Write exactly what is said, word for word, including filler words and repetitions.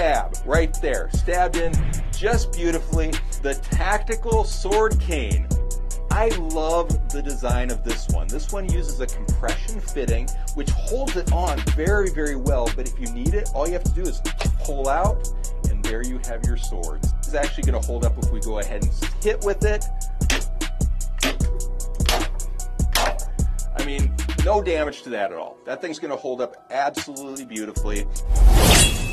stab right there, stabbed in just beautifully. The tactical sword cane. I love the design of this one. This one uses a compression fitting, which holds it on very, very well, but if you need it, all you have to do is pull out, and there you have your sword. This is actually going to hold up if we go ahead and hit with it. I mean, no damage to that at all. That thing's going to hold up absolutely beautifully.